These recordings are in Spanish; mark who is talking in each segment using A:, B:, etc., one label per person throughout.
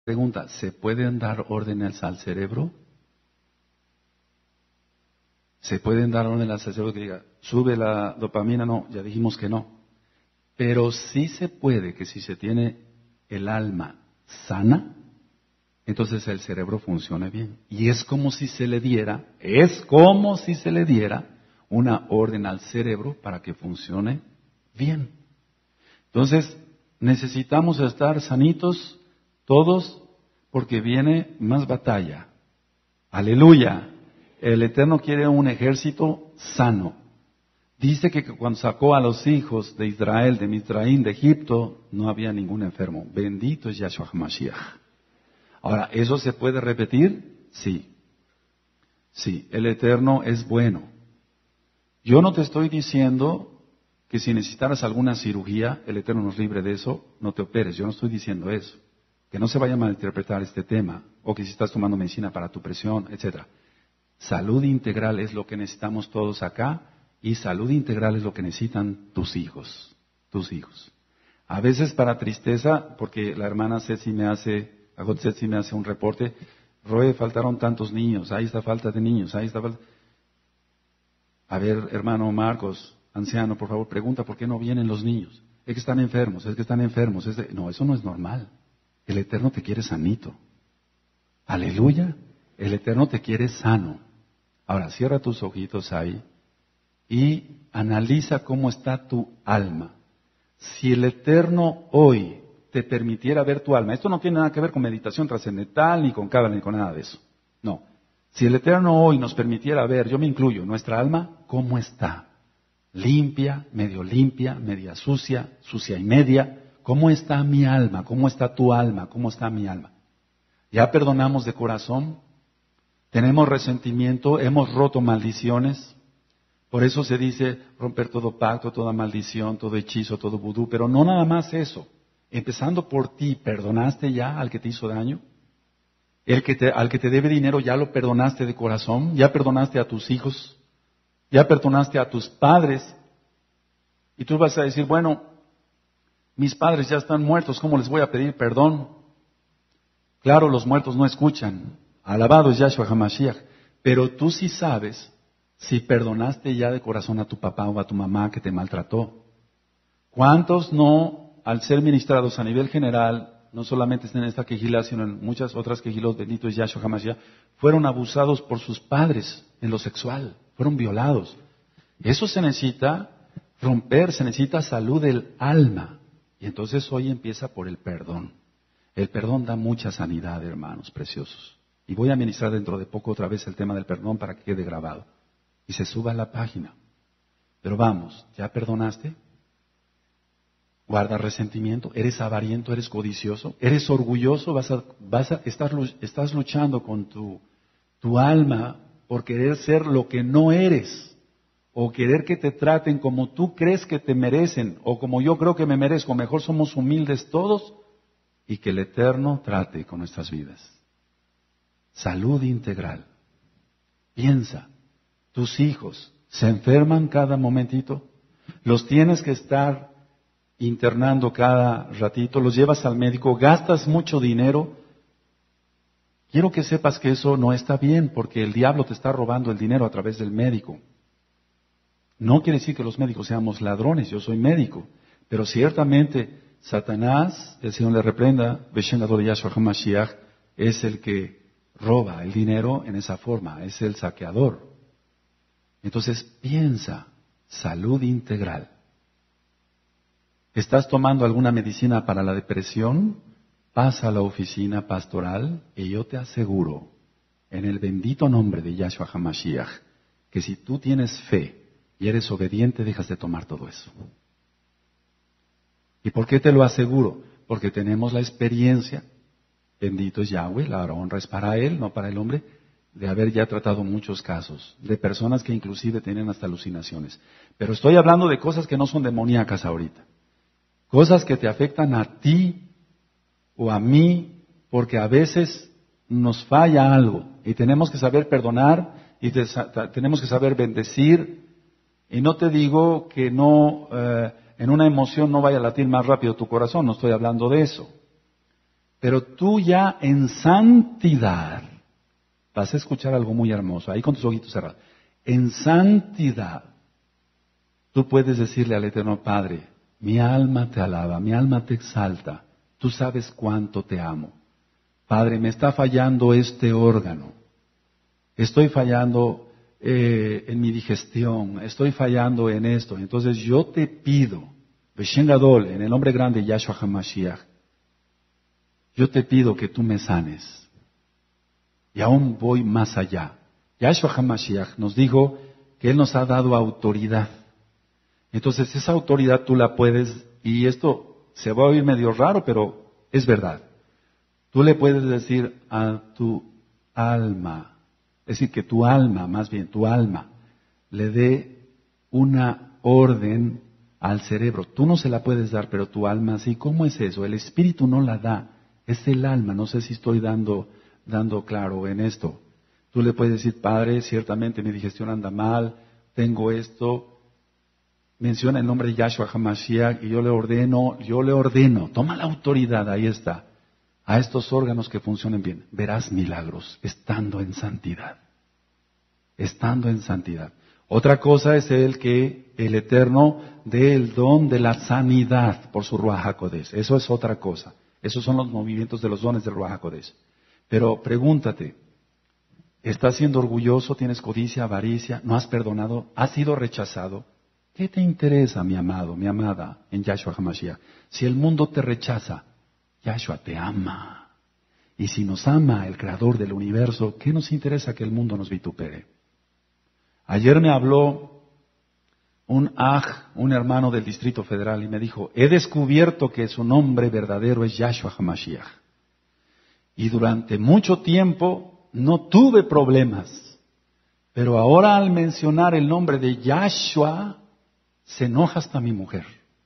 A: Pregunta, ¿se pueden dar órdenes al cerebro? ¿Se pueden dar órdenes al cerebro que diga, sube la dopamina? No, ya dijimos que no. Pero sí se puede que si se tiene el alma sana, entonces el cerebro funcione bien. Y es como si se le diera una orden al cerebro para que funcione bien. Entonces, necesitamos estar sanitos todos porque viene más batalla. Aleluya. El Eterno quiere un ejército sano. Dice que cuando sacó a los hijos de Israel, de Mizraim, de Egipto, no había ningún enfermo. Bendito es Yahshua HaMashiach. Ahora, ¿eso se puede repetir? Sí. Sí, el Eterno es bueno. Yo no te estoy diciendo que si necesitaras alguna cirugía, el Eterno nos libre de eso, no te operes. Yo no estoy diciendo eso. Que no se vaya a malinterpretar este tema, o que si estás tomando medicina para tu presión, etcétera. Salud integral es lo que necesitamos todos acá, y salud integral es lo que necesitan tus hijos. A veces para tristeza, porque la hermana Agot Ceci me hace un reporte, Roe, faltaron tantos niños, ahí está falta de niños, ahí está falta. A ver, hermano Marcos, anciano, por favor, pregunta por qué no vienen los niños. Es que están enfermos. No, eso no es normal. El Eterno te quiere sanito. Aleluya. El Eterno te quiere sano. Ahora, cierra tus ojitos ahí y analiza cómo está tu alma. Si el Eterno hoy te permitiera ver tu alma, esto no tiene nada que ver con meditación trascendental, ni con cábala, ni con nada de eso. No. Si el Eterno hoy nos permitiera ver, yo me incluyo, nuestra alma, ¿cómo está? Limpia, media sucia, sucia y media. ¿Cómo está mi alma? ¿Cómo está tu alma? ¿Cómo está mi alma? ¿Ya perdonamos de corazón? ¿Tenemos resentimiento? ¿Hemos roto maldiciones? Por eso se dice romper todo pacto, toda maldición, todo hechizo, todo vudú. Pero no nada más eso. Empezando por ti, ¿perdonaste ya al que te hizo daño? Al que te debe dinero, ¿ya lo perdonaste de corazón? ¿Ya perdonaste a tus hijos? ¿Ya perdonaste a tus padres? Y tú vas a decir, bueno, mis padres ya están muertos, ¿cómo les voy a pedir perdón? Claro, los muertos no escuchan. Alabado es Yahshua HaMashiach. Pero tú sí sabes si perdonaste ya de corazón a tu papá o a tu mamá que te maltrató. ¿Cuántos no, al ser ministrados a nivel general, no solamente en esta quejilá, sino en muchas otras quejilos, bendito es Yahshua HaMashiach, fueron abusados por sus padres en lo sexual, fueron violados? Eso se necesita romper, se necesita salud del alma. Y entonces hoy empieza por el perdón. El perdón da mucha sanidad, hermanos preciosos. Y voy a ministrar dentro de poco otra vez el tema del perdón para que quede grabado. Y se suba a la página. Pero vamos, ¿ya perdonaste? ¿Guardas resentimiento? ¿Eres avariento? ¿Eres codicioso? ¿Eres orgulloso? Estás luchando con tu alma por querer ser lo que no eres. O querer que te traten como tú crees que te merecen, o como yo creo que me merezco. Mejor somos humildes todos y que el Eterno trate con nuestras vidas. Salud integral. Piensa, tus hijos se enferman cada momentito, los tienes que estar internando cada ratito, los llevas al médico, gastas mucho dinero. Quiero que sepas que eso no está bien, porque el diablo te está robando el dinero a través del médico. No quiere decir que los médicos seamos ladrones, yo soy médico, pero ciertamente Satanás, el Señor le reprenda, Beshem Gadol Yahshua HaMashiach, es el que roba el dinero en esa forma, es el saqueador. Entonces piensa, salud integral. ¿Estás tomando alguna medicina para la depresión? Pasa a la oficina pastoral y yo te aseguro, en el bendito nombre de Yahshua HaMashiach, que si tú tienes fe, y eres obediente, dejas de tomar todo eso. ¿Y por qué te lo aseguro? Porque tenemos la experiencia, bendito es Yahweh, la honra es para Él, no para el hombre, de haber ya tratado muchos casos, de personas que inclusive tienen hasta alucinaciones. Pero estoy hablando de cosas que no son demoníacas ahorita. Cosas que te afectan a ti o a mí, porque a veces nos falla algo y tenemos que saber perdonar y tenemos que saber bendecir. Y no te digo que no, en una emoción no vaya a latir más rápido tu corazón, no estoy hablando de eso. Pero tú ya en santidad, vas a escuchar algo muy hermoso, ahí con tus ojitos cerrados. En santidad, tú puedes decirle al Eterno Padre, mi alma te alaba, mi alma te exalta, tú sabes cuánto te amo. Padre, me está fallando este órgano, estoy fallando en mi digestión, estoy fallando en esto. Entonces yo te pido, Beshem Gadol, en el nombre grande Yahshua HaMashiach, yo te pido que tú me sanes. Y aún voy más allá. Yahshua HaMashiach nos dijo que Él nos ha dado autoridad. Entonces esa autoridad tú la puedes, y esto se va a oír medio raro, pero es verdad. Tú le puedes decir a tu alma, es decir, que tu alma, más bien tu alma, le dé una orden al cerebro. Tú no se la puedes dar, pero tu alma sí. ¿Cómo es eso? El espíritu no la da, es el alma. No sé si estoy dando claro en esto. Tú le puedes decir, Padre, ciertamente mi digestión anda mal, tengo esto. Menciona el nombre de Yahshua HaMashiach y yo le ordeno, toma la autoridad, ahí está, a estos órganos que funcionen bien. Verás milagros estando en santidad. Estando en santidad. Otra cosa es que el Eterno dé el don de la sanidad por su Ruach HaKodesh. Eso es otra cosa. Esos son los movimientos de los dones del Ruach HaKodesh. Pero pregúntate, ¿estás siendo orgulloso? ¿Tienes codicia, avaricia? ¿No has perdonado? ¿Has sido rechazado? ¿Qué te interesa, mi amado, mi amada, en Yahshua HaMashiach? Si el mundo te rechaza, Yahshua te ama. Y si nos ama el Creador del universo, ¿qué nos interesa que el mundo nos vitupere? Ayer me habló un hermano del Distrito Federal, y me dijo, he descubierto que su nombre verdadero es Yahshua HaMashiach. Y durante mucho tiempo no tuve problemas. Pero ahora al mencionar el nombre de Yahshua, se enoja hasta mi mujer.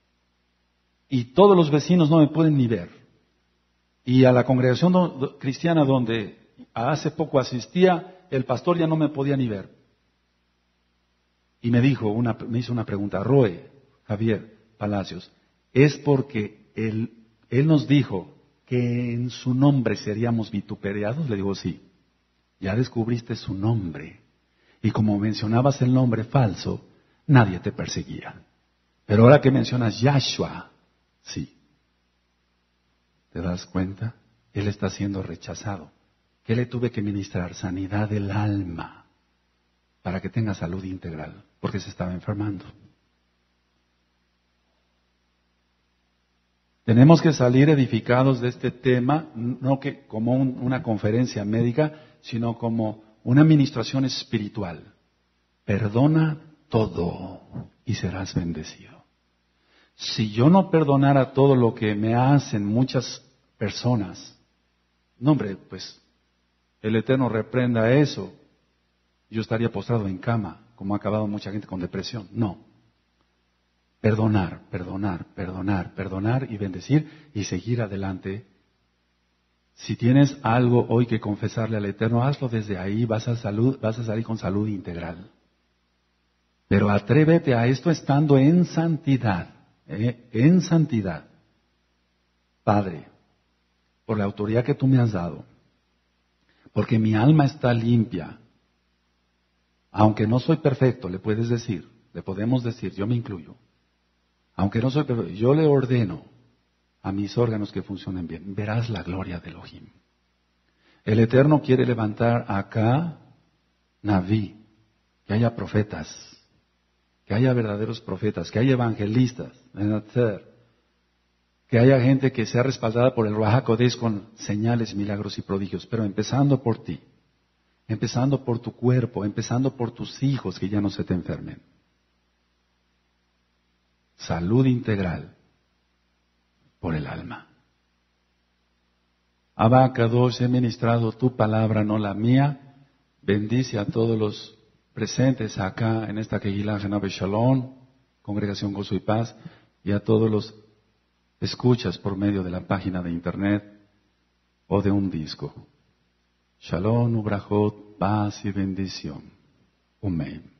A: Y todos los vecinos no me pueden ni ver. Y a la congregación cristiana donde hace poco asistía, el pastor ya no me podía ni ver. Y me hizo una pregunta, Roe, Javier Palacios, ¿es porque él nos dijo que en su nombre seríamos vituperados? Le digo, sí. Ya descubriste su nombre. Y como mencionabas el nombre falso, nadie te perseguía. Pero ahora que mencionas Yahshua, sí. ¿Te das cuenta? Él está siendo rechazado. ¿Qué le tuve que ministrar? Sanidad del alma, para que tenga salud integral, porque se estaba enfermando. Tenemos que salir edificados de este tema, no que como una conferencia médica, sino como una administración espiritual. Perdona todo y serás bendecido. Si yo no perdonara todo lo que me hacen muchas personas, no hombre, pues el Eterno reprenda eso. Yo estaría postrado en cama, como ha acabado mucha gente con depresión. No. Perdonar, perdonar, perdonar, perdonar y bendecir y seguir adelante. Si tienes algo hoy que confesarle al Eterno, hazlo desde ahí, vas a salir con salud integral. Pero atrévete a esto estando en santidad, en santidad. Padre, por la autoridad que tú me has dado, porque mi alma está limpia, aunque no soy perfecto, le podemos decir, yo me incluyo, aunque no soy perfecto, yo le ordeno a mis órganos que funcionen bien, verás la gloria de Elohim. El Eterno quiere levantar acá Naví, que haya profetas, que haya verdaderos profetas, que haya evangelistas, que haya gente que sea respaldada por el Ruach HaKodesh con señales, milagros y prodigios, pero empezando por ti, empezando por tu cuerpo, empezando por tus hijos que ya no se te enfermen. Salud integral por el alma. Abba Kadosh, he ministrado tu palabra, no la mía. Bendice a todos los presentes acá en esta Kehilá Genabe Shalom, Congregación Gozo y Paz, y a todos los escuchas por medio de la página de internet o de un disco. Shalom, ubrajot, paz y bendición. Amén.